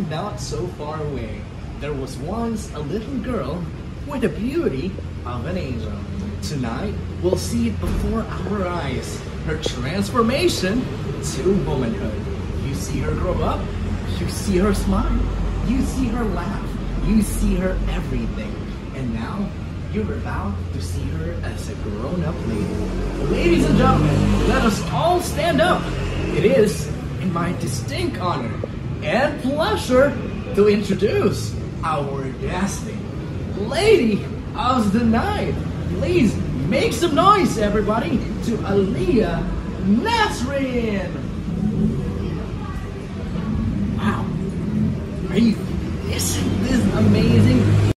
time not so far away, there was once a little girl with the beauty of an angel. Tonight, we'll see it before our eyes, her transformation to womanhood. You see her grow up, you see her smile, you see her laugh, you see her everything. And now, you're about to see her as a grown-up lady. Ladies and gentlemen, let us all stand up. It is in my distinct honor and pleasure to introduce our dazzling Lady of the Night. Please make some noise, everybody, to Aaliyah Nasrin. Wow, isn't this amazing?